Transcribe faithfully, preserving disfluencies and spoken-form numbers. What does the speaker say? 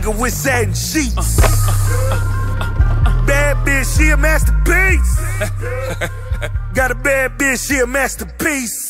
nigga with satin sheets. Bad bitch, she a masterpiece. Got a bad bitch, she a masterpiece.